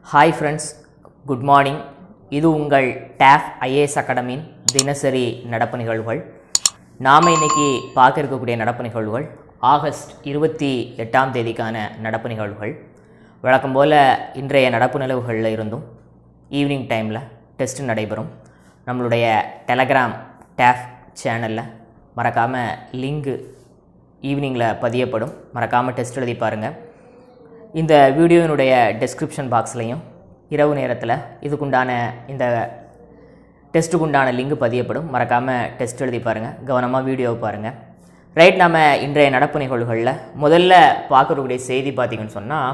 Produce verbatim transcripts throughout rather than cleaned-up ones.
Hi friends, good morning. இது உங்கள் Taf Ias அகாடமியின் தினசரி நடப்பு நிகழ்வுகள். நாம இன்னைக்கு பார்க்க இருக்கக்கூடிய நடப்பு நிகழ்வுகள் ஆகஸ்ட் இருபத்தி எட்டாம் தேதிக்கான நடப்பு நிகழ்வுகள். வழக்கம் போல இன்றைய நடப்பு நிகழ்வுகளில் இருந்தும் ஈவினிங் டைமில் டெஸ்ட் நடைபெறும். நம்மளுடைய டெலகிராம் Taf சேனலில் மறக்காமல் லிங்க் ஈவினிங்கில் பதியப்படும். மறக்காமல் டெஸ்ட் எழுதி பாருங்கள். இந்த வீடியோவினுடைய டெஸ்கிரிப்ஷன் பாக்ஸ்லையும் இரவு நேரத்தில் இதுக்குண்டான இந்த டெஸ்ட்டுக்குண்டான லிங்க் பதியப்படும். மறக்காமல் டெஸ்ட் எழுதி பாருங்கள், கவனமாக வீடியோவை பாருங்கள். ரைட், நம்ம இன்றைய நடப்பு நிகழ்வுகளில் முதல்ல பார்க்கக்கூடிய செய்தி பார்த்திங்கன்னு சொன்னால்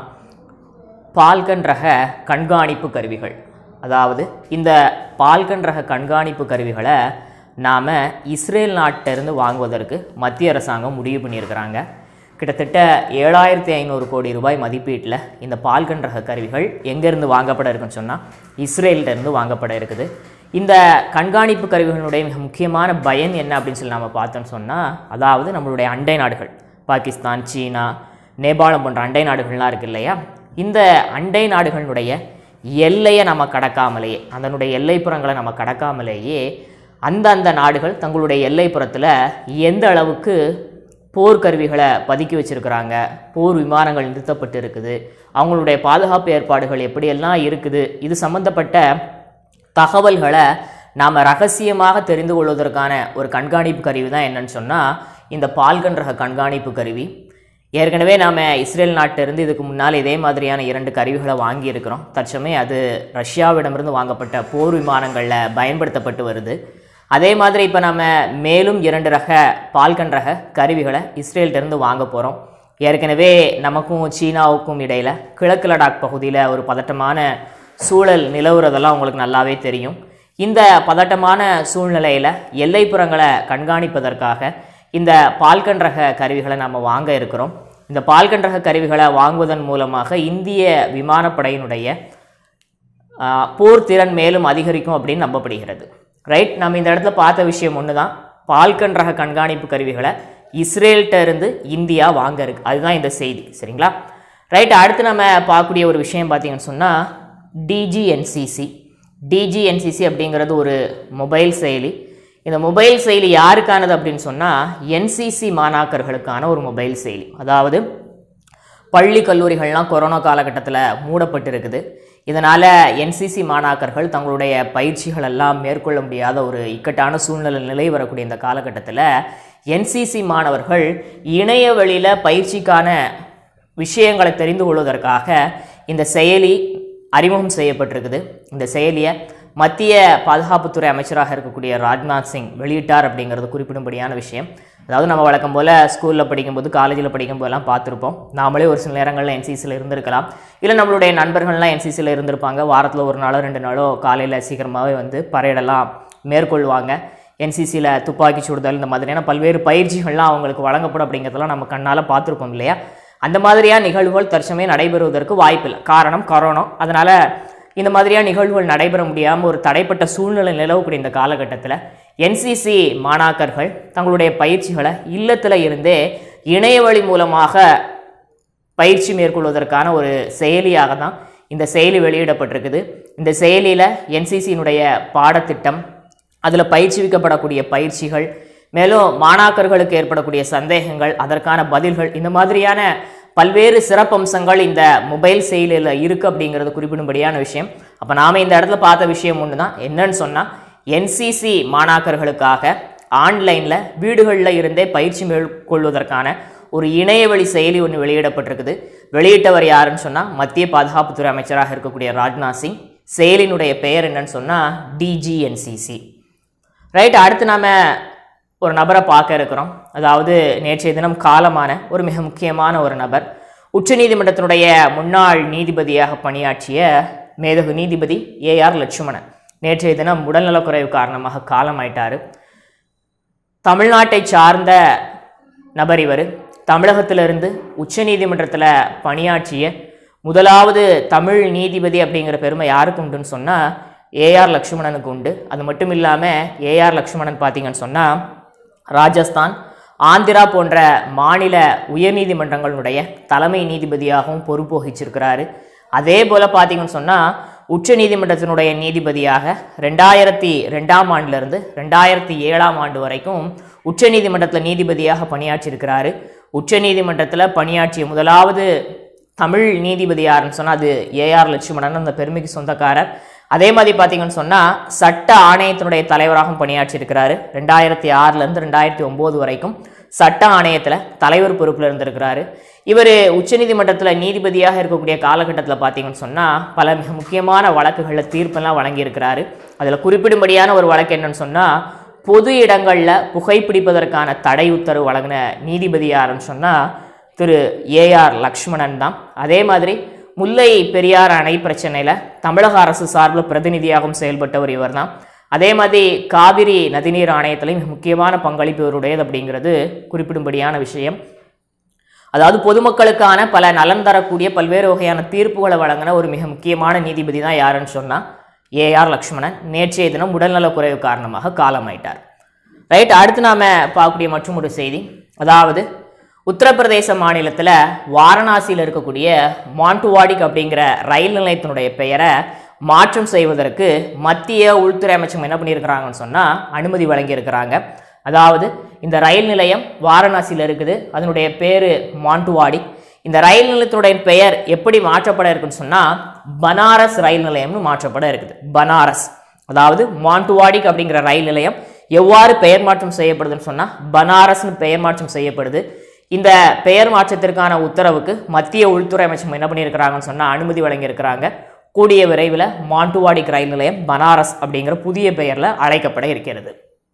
பால்கன் ரக கண்காணிப்பு கருவிகள். அதாவது இந்த பால்கன் ரக கண்காணிப்பு கருவிகளை நாம் இஸ்ரேல் நாட்டிலிருந்து வாங்குவதற்கு மத்திய அரசாங்கம் முடிவு பண்ணியிருக்கிறாங்க. கிட்டத்தட்ட ஏழாயிரத்தி ஐநூறு கோடி ரூபாய் மதிப்பீட்டில் இந்த பால்கன் ரக கருவிகள் எங்கேருந்து வாங்கப்பட இருக்குன்னு சொன்னால் இஸ்ரேலிருந்து வாங்கப்பட இருக்குது. இந்த கண்காணிப்பு கருவிகளுடைய மிக முக்கியமான பயன் என்ன அப்படின்னு சொல்லி நம்ம பார்த்தோன்னு சொன்னால், அதாவது நம்மளுடைய அண்டை நாடுகள் பாகிஸ்தான், சீனா, நேபாளம் போன்ற அண்டை நாடுகள்லாம் இருக்குது இல்லையா, இந்த அண்டை நாடுகளுடைய எல்லையை நம்ம கடக்காமலேயே, அதனுடைய எல்லைப்புறங்களை நம்ம கடக்காமலேயே அந்தந்த நாடுகள் தங்களுடைய எல்லைப்புறத்தில் எந்த அளவுக்கு போர்க்கருவிகளை பதுக்கி வச்சுருக்கிறாங்க, போர் விமானங்கள் நிறுத்தப்பட்டு இருக்குது, அவங்களுடைய பாதுகாப்பு ஏற்பாடுகள் எப்படியெல்லாம் இருக்குது, இது சம்மந்தப்பட்ட தகவல்களை நாம் ரகசியமாக தெரிந்து கொள்வதற்கான ஒரு கண்காணிப்பு கருவி தான் என்னன்னு சொன்னால் இந்த பால்கன் ரக கண்காணிப்பு கருவி. ஏற்கனவே நாம் இஸ்ரேல் நாட்டிலிருந்து இதுக்கு முன்னால் இதே மாதிரியான இரண்டு கருவிகளை வாங்கியிருக்கிறோம். தற்சமயம் அது ரஷ்யாவிடமிருந்து வாங்கப்பட்ட போர் விமானங்களில் பயன்படுத்தப்பட்டு வருது. அதே மாதிரி இப்போ நம்ம மேலும் இரண்டு ரக பால்கன் ரக கருவிகளை இஸ்ரேல்கிட்டருந்து வாங்க போகிறோம். ஏற்கனவே நமக்கும் சீனாவுக்கும் இடையில் கிழக்கு லடாக் பகுதியில் ஒரு பதட்டமான சூழல் நிலவுறதெல்லாம் உங்களுக்கு நல்லாவே தெரியும். இந்த பதட்டமான சூழ்நிலையில் எல்லைப்புறங்களை கண்காணிப்பதற்காக இந்த பால்கன் ரக கருவிகளை நம்ம வாங்க இருக்கிறோம். இந்த பால்கன் ரக கருவிகளை வாங்குவதன் மூலமாக இந்திய விமானப்படையினுடைய போர் திறன் மேலும் அதிகரிக்கும் அப்படின்னு நம்பப்படுகிறது. ரைட், நம்ம இந்த இடத்துல பார்த்த விஷயம் ஒன்று தான், பால்கன் ரக கண்காணிப்பு கருவிகளை இஸ்ரேல்கிட்ட இருந்து இந்தியா வாங்க இருக்கு. அதுதான் இந்த செய்தி, சரிங்களா? ரைட், அடுத்து நம்ம பார்க்கக்கூடிய ஒரு விஷயம் பார்த்தீங்கன்னு சொன்னால் டிஜிஎன்சிசி. டிஜிஎன்சிசி அப்படிங்கிறது ஒரு மொபைல் செயலி. இந்த மொபைல் செயலி யாருக்கானது அப்படின்னு சொன்னால் என்சிசி மாணாக்கர்களுக்கான ஒரு மொபைல் செயலி. அதாவது பள்ளி கல்லூரிகள்லாம் கொரோனா காலகட்டத்தில் மூடப்பட்டு இருக்குது. இதனால் என்சிசி மாணாக்கர்கள் தங்களுடைய பயிற்சிகள் எல்லாம் மேற்கொள்ள முடியாத ஒரு இக்கட்டான சூழ்நிலை நிலை வரக்கூடிய இந்த காலகட்டத்தில் என்சிசி மாணவர்கள் இணைய வழியில் பயிற்சிக்கான விஷயங்களை தெரிந்து கொள்வதற்காக இந்த செயலி அறிமுகம் செய்யப்பட்டிருக்குது. இந்த செயலியை மத்திய பாதுகாப்புத்துறை அமைச்சராக இருக்கக்கூடிய ராஜ்நாத் சிங் வெளியிட்டார் அப்படிங்கிறது குறிப்பிடும்படியான விஷயம். அதாவது நம்ம வழக்கம் போல் ஸ்கூலில் படிக்கும்போது, காலேஜில் படிக்கும்போதெல்லாம் பார்த்துருப்போம். நாமளே ஒரு சில நேரங்களில் என்சிசியில் இருந்திருக்கலாம், இல்லை நம்மளுடைய நண்பர்கள்லாம் என்சிசியில் இருந்திருப்பாங்க. வாரத்தில் ஒரு நாளோ ரெண்டு நாளோ காலையில் சீக்கிரமாகவே வந்து பரேடெல்லாம் மேற்கொள்வாங்க. என்சிசியில் துப்பாக்கி சுடுதல் இந்த மாதிரியான பல்வேறு பயிற்சிகள்லாம் அவங்களுக்கு வழங்கப்படும் அப்படிங்கிறதெல்லாம் நம்ம கண்ணால் பார்த்துருப்போம் இல்லையா. அந்த மாதிரியான நிகழ்வுகள் தற்சமயம் நடைபெறுவதற்கு வாய்ப்பில்லை. காரணம் கொரோனா. அதனால் இந்த மாதிரியான நிகழ்வுகள் நடைபெற முடியாமல் ஒரு தடைப்பட்ட சூழ்நிலை நிலவக்கூடிய இந்த காலகட்டத்தில் என்சிசி மாணாக்கர்கள் தங்களுடைய பயிற்சிகளை இல்லத்தில் இருந்தே இணையவழி மூலமாக பயிற்சி மேற்கொள்வதற்கான ஒரு செயலியாக தான் இந்த செயலி வெளியிடப்பட்டிருக்குது. இந்த செயலியில் என்சிசியினுடைய பாடத்திட்டம், அதில் பயிற்சிவிக்கப்படக்கூடிய பயிற்சிகள், மேலும் மாணாக்கர்களுக்கு ஏற்படக்கூடிய சந்தேகங்கள், அதற்கான பதில்கள், இந்த மாதிரியான பல்வேறு சிறப்பம்சங்கள் இந்த மொபைல் செயலியில் இருக்குது அப்படிங்கிறது குறிப்பிடும்படியான விஷயம். அப்போ நாம் இந்த இடத்துல பார்த்த விஷயம் ஒன்று தான், என்னன்னு சொன்னால் என்சிசி மாணாக்கர்களுக்காக ஆன்லைனில் வீடுகளில் இருந்தே பயிற்சி மேற்கொள்வதற்கான ஒரு இணையவழி செயலி ஒன்று வெளியிடப்பட்டிருக்குது. வெளியிட்டவர் யாருன்னு சொன்னால் மத்திய பாதுகாப்புத்துறை அமைச்சராக இருக்கக்கூடிய ராஜ்நாத் சிங். செயலினுடைய பெயர் என்னன்னு சொன்னால் டிஜிஎன்சிசி. ரைட், அடுத்து நாம் ஒரு நபரை பார்க்க இருக்கிறோம். அதாவது நேற்றைய தினம் காலமான ஒரு மிக முக்கியமான ஒரு நபர், உச்சநீதிமன்றத்தினுடைய முன்னாள் நீதிபதியாக பணியாற்றிய மேதகு நீதிபதி ஏ ஆர் லட்சுமணன் நேற்றைய தினம் உடல்நலக்குறைவு காரணமாக காலமாயிட்டார். தமிழ்நாட்டை சார்ந்த நபர் இவர். தமிழகத்திலிருந்து உச்சநீதிமன்றத்தில் பணியாற்றிய முதலாவது தமிழ் நீதிபதி அப்படிங்கிற பெருமை யாருக்கு உண்டுன்னு சொன்னால் ஏ ஆர் லட்சுமணனுக்கு உண்டு. அது மட்டும் இல்லாமல் ஏ ஆர் லட்சுமணன் பார்த்தீங்கன்னு சொன்னால் ராஜஸ்தான், ஆந்திரா போன்ற மாநில உயர்நீதிமன்றங்களுடைய தலைமை நீதிபதியாகவும் பொறுப்பு வகிச்சிருக்கிறாரு. அதே போல் பார்த்தீங்கன்னு சொன்னால் உச்ச நீதிமன்றத்தினுடைய நீதிபதியாக ரெண்டாயிரத்தி ரெண்டாம் ஆண்டிலிருந்து ரெண்டாயிரத்தி ஏழாம் ஆண்டு வரைக்கும் உச்ச நீதிமன்றத்தில் நீதிபதியாக பணியாற்றியிருக்கிறாரு. உச்ச நீதிமன்றத்தில் பணியாற்றிய முதலாவது தமிழ் நீதிபதி யாருன்னு சொன்னால் அது ஏஆர் லட்சுமணன், அந்த பெருமைக்கு சொந்தக்காரர். அதே மாதிரி பார்த்தீங்கன்னு சொன்னால் சட்ட ஆணையத்தினுடைய தலைவராகவும் பணியாற்றியிருக்கிறாரு. ரெண்டாயிரத்தி ஆறுலேருந்து ரெண்டாயிரத்தி ஒம்பது வரைக்கும் சட்ட ஆணையத்தில் தலைவர் பொறுப்பில் இருந்திருக்கிறாரு. இவர் உச்சநீதிமன்றத்தில் நீதிபதியாக இருக்கக்கூடிய காலகட்டத்தில் பார்த்தீங்கன்னு சொன்னால் பல மிக முக்கியமான வழக்குகளில் தீர்ப்பெல்லாம் வழங்கியிருக்கிறாரு. அதில் குறிப்பிடும்படியான ஒரு வழக்கு என்னன்னு சொன்னால் பொது இடங்களில் புகைப்பிடிப்பதற்கான தடை உத்தரவு வழங்கின நீதிபதி யாருன்னு சொன்னால் திரு ஏஆர் லக்ஷ்மணன் தான். அதே மாதிரி முல்லை பெரியார் அணை பிரச்சனையில் தமிழக அரசு சார்பில் பிரதிநிதியாகவும் செயல்பட்டவர் இவர் தான். அதே மாதிரி காவிரி நதிநீர் ஆணையத்திலையும் முக்கியமான பங்களிப்பு இவருடையது அப்படிங்கிறது குறிப்பிடும்படியான விஷயம். அதாவது பொதுமக்களுக்கான பல நலன் தரக்கூடிய பல்வேறு வகையான தீர்ப்புகளை வழங்கின ஒரு மிக முக்கியமான நீதிபதி தான் யாருன்னு சொன்னால் ஏஆர் லக்ஷ்மணன். நேற்றைய தினம் உடல்நலக் குறைவு காரணமாக காலமாயிட்டார். ரைட், அடுத்து நாம் பார்க்கக்கூடிய மற்றும் ஒரு செய்தி, அதாவது உத்தரப்பிரதேச மாநிலத்தில் வாரணாசியில் இருக்கக்கூடிய மாண்டுவாடிக் அப்படிங்கிற ரயில் நிலையத்தினுடைய பெயரை மாற்றம் செய்வதற்கு மத்திய உள்துறை அமைச்சகம் என்ன பண்ணியிருக்கிறாங்கன்னு சொன்னால் அனுமதி வழங்கியிருக்கிறாங்க. அதாவது இந்த ரயில் நிலையம் வாரணாசியில் இருக்குது, அதனுடைய பேர் மாண்டுவாடிக். இந்த ரயில் நிலையத்தினுடைய பெயர் எப்படி மாற்றப்பட இருக்குன்னு சொன்னால் பனாரஸ் ரயில் நிலையம்னு மாற்றப்பட இருக்குது. பனாரஸ், அதாவது மாண்டுவாடிக் அப்படிங்கிற ரயில் நிலையம் எவ்வாறு பெயர் மாற்றம் செய்யப்படுதுன்னு சொன்னால் பனாரஸ்னு பெயர் மாற்றம் செய்யப்படுது. இந்த பெயர் மாற்றத்திற்கான உத்தரவுக்கு மத்திய உள்துறை அமைச்சகம் என்ன பண்ணியிருக்கிறாங்கன்னு சொன்னால் அனுமதி வழங்கியிருக்கிறாங்க. கூடிய விரைவில் மாண்டுவாடிக் ரயில் நிலையம் பனாரஸ் அப்படிங்கிற புதிய பெயரில் அழைக்கப்பட இருக்கிறது.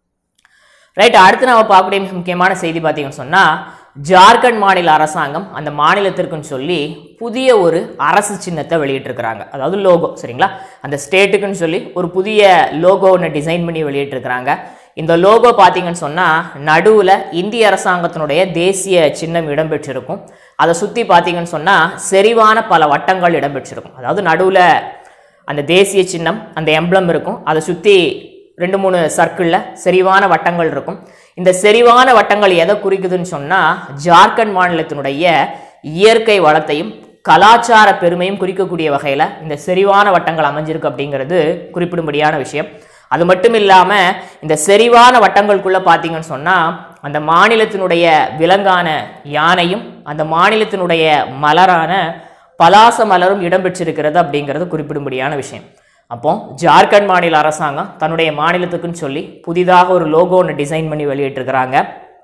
ரைட், அடுத்து நம்ம பார்க்கக்கூடிய மிக முக்கியமான செய்தி பார்த்தீங்கன்னு சொன்னால் ஜார்க்கண்ட் மாநில அரசாங்கம் அந்த மாநிலத்திற்குன்னு சொல்லி புதிய ஒரு அரசு சின்னத்தை வெளியிட்டிருக்கிறாங்க. அதாவது லோகோ, சரிங்களா, அந்த ஸ்டேட்டுக்குன்னு சொல்லி ஒரு புதிய லோகோ ஒன்று டிசைன் பண்ணி வெளியிட்டிருக்கிறாங்க. இந்த லோகோ பார்த்தீங்கன்னு சொன்னால் நடுவில் இந்திய அரசாங்கத்தினுடைய தேசிய சின்னம் இடம்பெற்றிருக்கும். அதை சுற்றி பார்த்தீங்கன்னு சொன்னால் செறிவான பல வட்டங்கள் இடம்பெற்றிருக்கும். அதாவது நடுவில் அந்த தேசிய சின்னம், அந்த எம்ப்ளம் இருக்கும், அதை சுற்றி ரெண்டு மூணு சர்க்கிளில் செறிவான வட்டங்கள் இருக்கும். இந்த செறிவான வட்டங்கள் எதை குறிக்குதுன்னு சொன்னால் ஜார்க்கண்ட் மாநிலத்தினுடைய இயற்கை வளத்தையும் கலாச்சார பெருமையும் குறிக்கக்கூடிய வகையில் இந்த செறிவான வட்டங்கள் அமைஞ்சிருக்கு அப்படிங்கிறது குறிப்பிடும்படியான விஷயம். அது மட்டும் இல்லாமல் இந்த செறிவான வட்டங்களுக்குள்ளே பார்த்தீங்கன்னு சொன்னால் அந்த மாநிலத்தினுடைய விலங்கான யானையும் அந்த மாநிலத்தினுடைய மலரான பலாச மலரும் இடம்பெற்றிருக்கிறது அப்படிங்கிறது குறிப்பிடும்படியான விஷயம். அப்போ ஜார்க்கண்ட் மாநில அரசாங்கம் தன்னுடைய மாநிலத்துக்குன்னு சொல்லி புதிதாக ஒரு லோகோ ஒன்று டிசைன் பண்ணி வெளியிட்டிருக்கிறாங்க.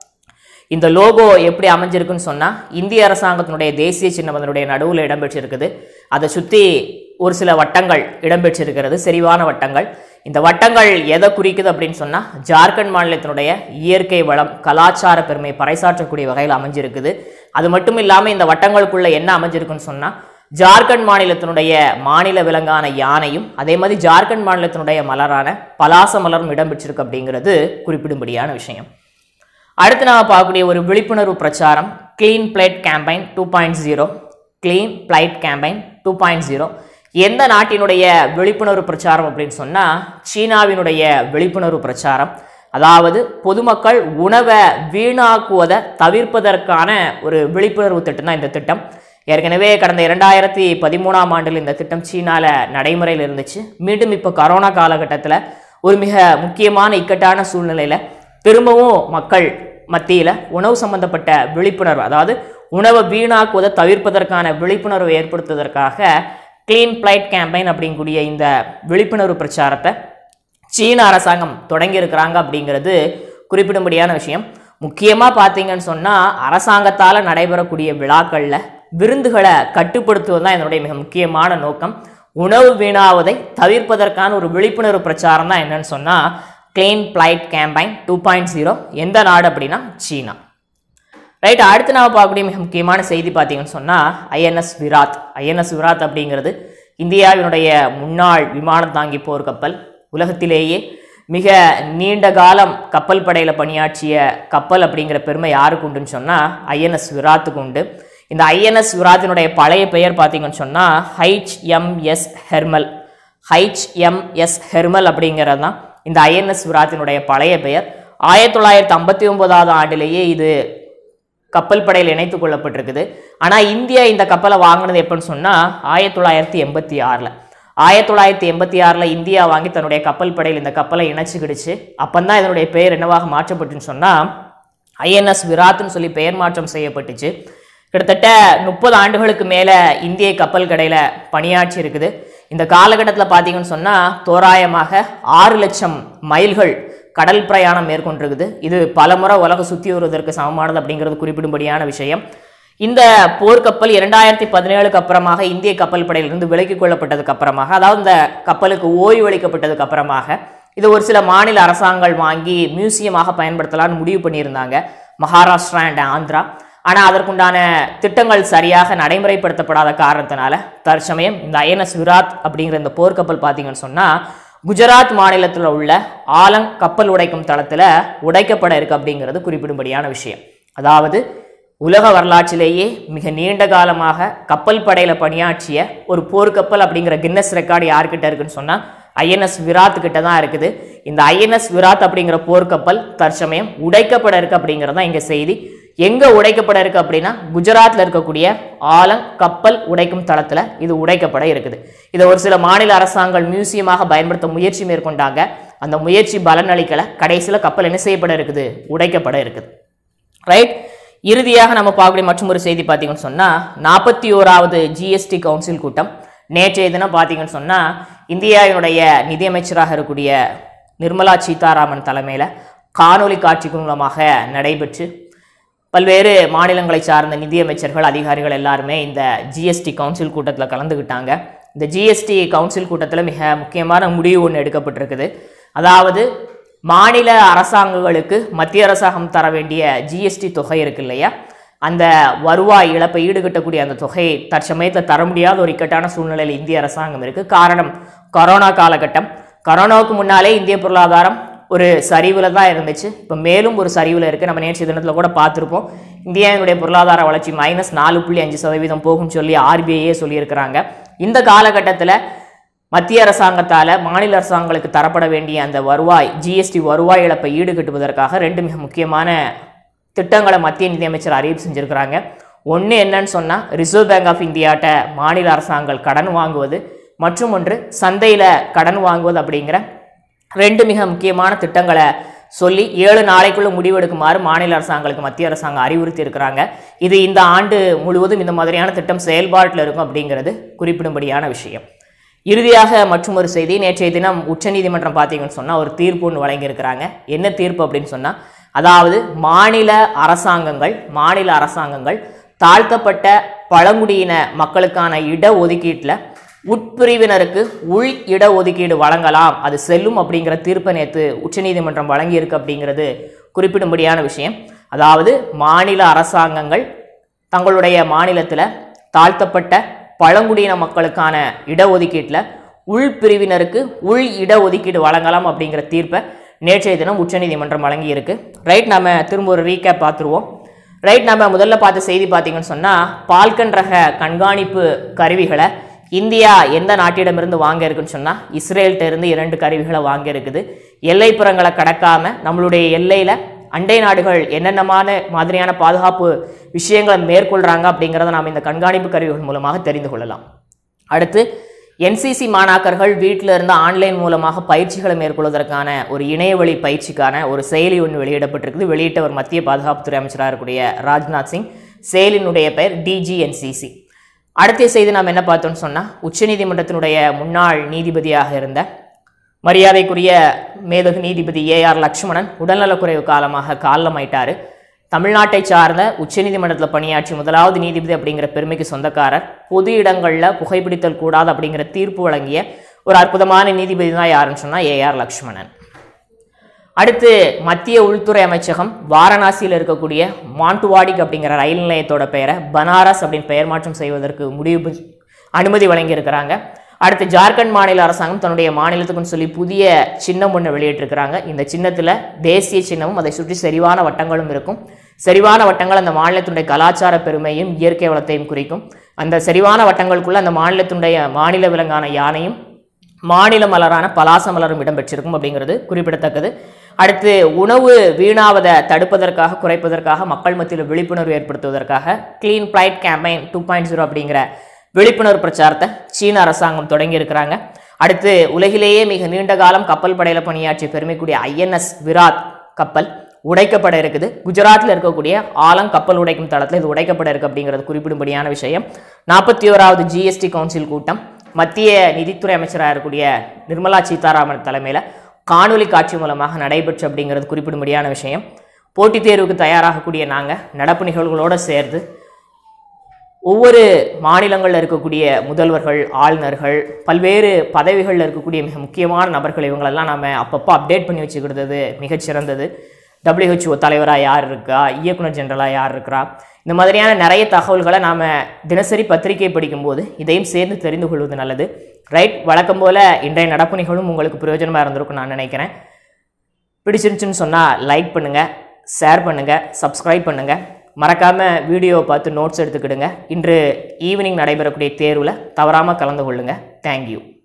இந்த லோகோ எப்படி அமைஞ்சிருக்குன்னு சொன்னால் இந்திய அரசாங்கத்தினுடைய தேசிய சின்னம் அதனுடைய நடுவில் இடம்பெற்றிருக்குது. அதை சுற்றி ஒரு சில வட்டங்கள் இடம்பெற்றிருக்கிறது, செறிவான வட்டங்கள். இந்த வட்டங்கள் எதை குறிக்குது அப்படின்னு சொன்னால் ஜார்க்கண்ட் மாநிலத்தினுடைய இயற்கை வளம், கலாச்சார பெருமை பறைசாற்றக்கூடிய வகையில் அமைஞ்சிருக்குது. அது மட்டும் இல்லாமல் இந்த வட்டங்களுக்குள்ள என்ன அமைஞ்சிருக்குன்னு சொன்னால் ஜார்க்கண்ட் மாநிலத்தினுடைய மாநில விலங்கான யானையும் அதே மாதிரி ஜார்க்கண்ட் மாநிலத்தினுடைய மலரான பலாச மலரும் இடம்பெற்றிருக்கு அப்படிங்கிறது குறிப்பிடும்படியான விஷயம். அடுத்து நாம் பார்க்கக்கூடிய ஒரு விழிப்புணர்வு பிரச்சாரம் clean plate campaign two point zero. Clean plate campaign two point zero எந்த நாட்டினுடைய விழிப்புணர்வு பிரச்சாரம் அப்படின்னு சொன்னால் சீனாவினுடைய விழிப்புணர்வு பிரச்சாரம். அதாவது பொதுமக்கள் உணவை வீணாக்குவதை தவிர்ப்பதற்கான ஒரு விழிப்புணர்வு திட்டம் தான் இந்த திட்டம். ஏற்கனவே கடந்த இரண்டாயிரத்தி பதிமூணாம் ஆண்டில் இந்த திட்டம் சீனாவில் நடைமுறையில் இருந்துச்சு. மீண்டும் இப்போ கரோனா காலகட்டத்தில் ஒரு மிக முக்கியமான இக்கட்டான சூழ்நிலையில் திரும்பவும் மக்கள் மத்தியில் உணவு சம்பந்தப்பட்ட விழிப்புணர்வு, அதாவது உணவை வீணாக்குவதை தவிர்ப்பதற்கான விழிப்புணர்வை ஏற்படுத்துவதற்காக கிளீன் பிளேட் கேம்பெயின் அப்படிங்கக்கூடிய இந்த விழிப்புணர்வு பிரச்சாரத்தை சீன அரசாங்கம் தொடங்கி இருக்கிறாங்க அப்படிங்கிறது குறிப்பிடும்படியான விஷயம். முக்கியமாக பார்த்தீங்கன்னு சொன்னால் அரசாங்கத்தால் நடைபெறக்கூடிய விழாக்களில் விருந்துகளை கட்டுப்படுத்துவது தான் இதனுடைய மிக முக்கியமான நோக்கம். உணவு வீணாவதை தவிர்ப்பதற்கான ஒரு விழிப்புணர்வு பிரச்சாரம் தான் என்னன்னு சொன்னால் clean plate campaign two point zero. எந்த நாடு அப்படின்னா சீனா. ரைட், அடுத்து நாம் பார்க்கக்கூடிய மிக முக்கியமான செய்தி பார்த்தீங்கன்னு சொன்னால் ஐஎன்எஸ் விராத். ஐஎன்எஸ் விராத் அப்படிங்கிறது இந்தியாவினுடைய முன்னாள் விமானம் தாங்கி போர் கப்பல். உலகத்திலேயே மிக நீண்ட காலம் கப்பல் படையில் பணியாற்றிய கப்பல் அப்படிங்கிற பெருமை யாருக்கு உண்டுன்னு சொன்னால் ஐஎன்எஸ் விராத்துக்கு உண்டு. இந்த ஐஎன்எஸ் விராத்தினுடைய பழைய பெயர் பார்த்தீங்கன்னு சொன்னால் ஹெச்எம்எஸ் ஹெர்மல். ஹெச்எம்எஸ் ஹெர்மல் அப்படிங்கிறது தான் இந்த ஐஎன்எஸ் விராத்தினுடைய பழைய பெயர். ஆயிரத்தி தொள்ளாயிரத்தி ஐம்பத்தி ஒன்பதாவது ஆண்டிலேயே இது கப்பல் படையில் இணைத்துக் கொள்ளப்பட்டிருக்குது. ஆனால் இந்தியா இந்த கப்பலை வாங்கினது எப்படின்னு சொன்னால் ஆயிரத்தி தொள்ளாயிரத்தி எண்பத்தி ஆறில் ஆயிரத்தி தொள்ளாயிரத்தி எண்பத்தி ஆறில் இந்தியா வாங்கி தன்னுடைய கப்பல் படையில் இந்த கப்பலை இணைச்சிக்கிடுச்சு. அப்பந்தான் இதனுடைய பெயர் என்னவாக மாற்றப்பட்டுன்னு சொன்னால் ஐஎன்எஸ் விராத்னு சொல்லி பெயர் மாற்றம் செய்யப்பட்டுச்சு. கிட்டத்தட்ட முப்பது ஆண்டுகளுக்கு மேலே இந்திய கப்பல் கடையில் பணியாற்றி இருக்குது. இந்த காலகட்டத்தில் பார்த்தீங்கன்னு சொன்னால் தோராயமாக ஆறு லட்சம் மைல்கள் கடல் பிரயாணம் மேற்கொண்டிருக்குது. இது பலமுறை உலக சுற்றி வருவதற்கு சமமானது அப்படிங்கிறது குறிப்பிடும்படியான விஷயம். இந்த போர்க்கப்பல் இரண்டாயிரத்தி பதினேழுக்கு அப்புறமாக இந்திய கப்பல் படையிலிருந்து விலக்கிக் கொள்ளப்பட்டதுக்கு அப்புறமாக, அதாவது இந்த கப்பலுக்கு ஓய்வு அளிக்கப்பட்டதுக்கு அப்புறமாக இது ஒரு சில மாநில அரசாங்கங்கள் வாங்கி மியூசியமாக பயன்படுத்தலாம்னு முடிவு பண்ணியிருந்தாங்க, மகாராஷ்டிரா அண்ட் ஆந்திரா. ஆனால் அதற்குண்டான திட்டங்கள் சரியாக நடைமுறைப்படுத்தப்படாத காரணத்தினால தற்சமயம் இந்த ஐஎன்எஸ் விராத் அப்படிங்கிற இந்த போர்க்கப்பல் பார்த்தீங்கன்னு சொன்னால் குஜராத் மாநிலத்தில் உள்ள ஆலங் கப்பல் உடைக்கும் தளத்தில் உடைக்கப்பட இருக்கு அப்படிங்கிறது குறிப்பிடும்படியான விஷயம். அதாவது உலக வரலாற்றிலேயே மிக நீண்ட காலமாக கப்பல் படையில் பணியாற்றிய ஒரு போர்க்கப்பல் அப்படிங்கிற கின்னஸ் ரெக்கார்டு யார்கிட்ட இருக்குன்னு சொன்னால் ஐஎன்எஸ் விராத் கிட்ட தான் இருக்குது. இந்த ஐஎன்எஸ் விராத் அப்படிங்கிற போர்க்கப்பல் தற்சமயம் உடைக்கப்பட இருக்கு அப்படிங்கிறது தான் இங்கே செய்தி. எங்கே உடைக்கப்பட இருக்கு அப்படின்னா குஜராத்தில் இருக்கக்கூடிய ஆலங் கப்பல் உடைக்கும் தளத்தில் இது உடைக்கப்பட இருக்குது. இதை ஒரு சில மாநில அரசாங்கங்கள் மியூசியமாக பயன்படுத்த முயற்சி மேற்கொண்டாங்க. அந்த முயற்சி பலன் அளிக்கலை. கடைசியில் கப்பல் என்ன செய்யப்பட இருக்குது? உடைக்கப்பட இருக்குது. ரைட். இறுதியாக நம்ம பார்க்கக்கூடிய மற்றும் ஒரு செய்தி பார்த்தீங்கன்னு சொன்னால் நாற்பத்தி ஓராவது ஜிஎஸ்டி கவுன்சில் கூட்டம் நேற்றைய தினம் பார்த்தீங்கன்னு சொன்னால் இந்தியாவினுடைய நிதியமைச்சராக இருக்கக்கூடிய நிர்மலா சீதாராமன் தலைமையில் காணொலி காட்சி மூலமாக நடைபெற்று பல்வேறு மாநிலங்களை சார்ந்த நிதியமைச்சர்கள் அதிகாரிகள் எல்லாருமே இந்த ஜிஎஸ்டி கவுன்சில் கூட்டத்தில் கலந்துக்கிட்டாங்க. இந்த ஜிஎஸ்டி கவுன்சில் கூட்டத்தில் மிக முக்கியமான முடிவு ஒன்று எடுக்கப்பட்டிருக்குது. அதாவது மாநில அரசாங்கங்களுக்கு மத்திய அரசாங்கம் தர வேண்டிய ஜிஎஸ்டி தொகை இருக்கு இல்லையா, அந்த வருவாய் இழப்பை ஈடுகட்டக்கூடிய அந்த தொகையை தற்சமயத்தில் தர முடியாத ஒரு இக்கட்டான சூழ்நிலையில் இந்திய அரசாங்கம் இருக்குது. காரணம் கொரோனா காலகட்டம். கொரோனாவுக்கு முன்னாலே இந்திய பொருளாதாரம் ஒரு சரிவில் தான் இருந்துச்சு. இப்போ மேலும் ஒரு சரிவில் இருக்குது. நம்ம நேற்று தினத்தில் கூட பார்த்துருப்போம். இந்தியாவினுடைய பொருளாதார வளர்ச்சி மைனஸ் நாலு புள்ளி அஞ்சு சதவீதம் போகும்னு சொல்லி ஆர்பிஐயே சொல்லியிருக்கிறாங்க. இந்த காலகட்டத்தில் மத்திய அரசாங்கத்தால் மாநில அரசாங்கங்களுக்கு தரப்பட வேண்டிய அந்த வருவாய் ஜிஎஸ்டி வருவாய் இழப்பை ஈடுகட்டுவதற்காக ரெண்டு மிக முக்கியமான திட்டங்களை மத்திய நிதியமைச்சர் அறிவிப்பு செஞ்சுருக்கிறாங்க. ஒன்று என்னன்னு சொன்னால் ரிசர்வ் பேங்க் ஆஃப் இந்தியாட்ட மாநில அரசாங்கங்கள் கடன் வாங்குவது, மற்றும் ஒன்று சந்தையில் கடன் வாங்குவது அப்படிங்கிற ரெண்டு மிக முக்கியமான திட்டங்களை சொல்லி ஏழு நாளைக்குள்ள முடிவெடுக்குமாறு மாநில அரசாங்கங்களுக்கு மத்திய அரசாங்கம் அறிவுறுத்தி இருக்கிறாங்க. இது இந்த ஆண்டு முழுவதும் இந்த மாதிரியான திட்டம் செயல்பாட்டில் இருக்கும் அப்படிங்கிறது குறிப்பிடும்படியான விஷயம். இறுதியாக மற்றும் ஒரு செய்தி, நேற்றைய தினம் உச்சநீதிமன்றம் பார்த்தீங்கன்னு சொன்னால் ஒரு தீர்ப்பு ஒன்று வழங்கியிருக்கிறாங்க. என்ன தீர்ப்பு அப்படின்னு சொன்னால், அதாவது மாநில அரசாங்கங்கள் மாநில அரசாங்கங்கள் தாழ்த்தப்பட்ட பழங்குடியின மக்களுக்கான இட ஒதுக்கீட்டில் உட்பிரிவினருக்கு உள் இட ஒதுக்கீடு வழங்கலாம், அது செல்லும் அப்படிங்கிற தீர்ப்பை நேற்று உச்சநீதிமன்றம் வழங்கியிருக்கு அப்படிங்கிறது குறிப்பிடும்படியான விஷயம். அதாவது மாநில அரசாங்கங்கள் தங்களுடைய மாநிலத்தில் தாழ்த்தப்பட்ட பழங்குடியின மக்களுக்கான இடஒதுக்கீட்டில் உள்பிரிவினருக்கு உள் இடஒதுக்கீடு வழங்கலாம் அப்படிங்கிற தீர்ப்பை நேற்றைய தினம் உச்சநீதிமன்றம் வழங்கியிருக்கு. ரைட், நம்ம திரும்ப ஒரு ரீகேப் பார்த்துருவோம். ரைட், நம்ம முதல்ல பார்த்த செய்தி பார்த்தீங்கன்னு சொன்னால் பால்கன் ரக கண்காணிப்பு கருவிகளை இந்தியா எந்த நாட்டிடமிருந்து வாங்க இருக்குன்னு சொன்னால் இஸ்ரேல்கிட்ட இருந்து இரண்டு கருவிகளை வாங்க இருக்குது. எல்லைப்புறங்களை கடக்காம நம்மளுடைய எல்லையில் அண்டை நாடுகள் என்னென்னமான மாதிரியான பாதுகாப்பு விஷயங்களை மேற்கொள்கிறாங்க அப்படிங்கிறத நாம் இந்த கண்காணிப்பு கருவிகள் மூலமாக தெரிந்து கொள்ளலாம். அடுத்து என்சிசி மாணாக்கர்கள் வீட்டில் இருந்து ஆன்லைன் மூலமாக பயிற்சிகளை மேற்கொள்வதற்கான ஒரு இணையவழி பயிற்சிக்கான ஒரு செயலி ஒன்று வெளியிடப்பட்டிருக்குது. வெளியிட்டவர் மத்திய பாதுகாப்புத்துறை அமைச்சராக இருக்கக்கூடிய ராஜ்நாத் சிங். செயலினுடைய பெயர் டிஜிஎன்சிசி. அடுத்த செய்தி நாம் என்ன பார்த்தோம்னு சொன்னால், உச்சநீதிமன்றத்தினுடைய முன்னாள் நீதிபதியாக இருந்த மரியாதைக்குரிய மேதகு நீதிபதி ஏ ஆர் லக்ஷ்மணன் உடல்நலக்குறைவு காலமாக காலமாயிட்டார். தமிழ்நாட்டை சார்ந்த உச்சநீதிமன்றத்தில் பணியாற்றி முதலாவது நீதிபதி அப்படிங்கிற பெருமைக்கு சொந்தக்காரர். பொது இடங்களில் புகைப்பிடித்தல் கூடாது அப்படிங்கிற தீர்ப்பு வழங்கிய ஒரு அற்புதமான நீதிபதி தான் யாருன்னு சொன்னால் ஏ ஆர் லக்ஷ்மணன். அடுத்து மத்திய உள்துறை அமைச்சகம் வாரணாசியில் இருக்கக்கூடிய மாண்டுவாடிக் அப்படிங்கிற ரயில் நிலையத்தோட பெயரை பனாரஸ் அப்படின்னு பெயர் மாற்றம் செய்வதற்கு முடிவு அனுமதி வழங்கியிருக்கிறாங்க. அடுத்து ஜார்க்கண்ட் மாநில அரசாங்கம் தன்னுடைய மாநிலத்துக்குன்னு சொல்லி புதிய சின்னம் ஒன்று வெளியிட்டிருக்கிறாங்க. இந்த சின்னத்தில் தேசிய சின்னமும் அதை சுற்றி செறிவான வட்டங்களும் இருக்கும். செறிவான வட்டங்கள் அந்த மாநிலத்தினுடைய கலாச்சார பெருமையும் இயற்கை வளத்தையும் குறிக்கும். அந்த செறிவான வட்டங்களுக்குள்ள அந்த மாநிலத்தினுடைய மாநில விலங்கான யானையும் மாநில மலரான பலாச மலரும் இடம்பெற்றிருக்கும் அப்படிங்கிறது குறிப்பிடத்தக்கது. அடுத்து உணவு வீணாவதை தடுப்பதற்காக குறைப்பதற்காக மக்கள் மத்தியில் விழிப்புணர்வு ஏற்படுத்துவதற்காக clean plate campaign two point zero அப்படிங்கிற விழிப்புணர்வு பிரச்சாரத்தை சீன அரசாங்கம் தொடங்கி இருக்கிறாங்க. அடுத்து உலகிலேயே மிக நீண்ட காலம் கப்பல் படையில் பணியாற்றிய பெருமைக்குரிய ஐஎன்எஸ் விராட் கப்பல் உடைக்கப்பட இருக்குது. குஜராத்தில் இருக்கக்கூடிய ஆலங் கப்பல் உடைக்கும் தளத்தில் இது உடைக்கப்பட இருக்கு அப்படிங்கிறது குறிப்பிடும்படியான விஷயம். நாற்பத்தி ஓராவது ஜிஎஸ்டி கவுன்சில் கூட்டம் மத்திய நிதித்துறை அமைச்சராக இருக்கக்கூடிய நிர்மலா சீதாராமன் தலைமையில் காணொலி காட்சி மூலமாக நடைபெற்று அப்படிங்கிறது குறிப்பிடும்படியான விஷயம். போட்டித் தேர்வுக்கு தயாராகக்கூடிய நாங்கள் நடப்பு நிகழ்வுகளோடு சேர்ந்து ஒவ்வொரு மாநிலங்களில் இருக்கக்கூடிய முதல்வர்கள், ஆளுநர்கள், பல்வேறு பதவிகளில் இருக்கக்கூடிய மிக முக்கியமான நபர்கள் இவங்களெல்லாம் நம்ம அப்பப்போ அப்டேட் பண்ணி வச்சுக்கிறது மிகச்சிறந்தது. டபிள்யூஹெச்ஓ தலைவராக யார் இருக்கா, இயக்குனர் ஜெனரலாக யார் இருக்கிறா, இந்த மாதிரியான நிறைய தகவல்களை நாம் தினசரி பத்திரிகை படிக்கும்போது இதையும் சேர்ந்து தெரிந்து கொள்வது நல்லது. ரைட், வழக்கம் போல் இன்றைய நடப்பு நிகழ்வும் உங்களுக்கு பிரயோஜனமாக இருந்திருக்கும் நான் நினைக்கிறேன். பிடிச்சிருந்துச்சுன்னு சொன்னால் லைக் பண்ணுங்கள், ஷேர் பண்ணுங்கள், சப்ஸ்கிரைப் பண்ணுங்கள். மறக்காமல் வீடியோவை பார்த்து நோட்ஸ் எடுத்துக்கிடுங்க. இன்று ஈவினிங் நடைபெறக்கூடிய தேர்வில் தவறாமல் கலந்து கொள்ளுங்கள். தேங்க்யூ.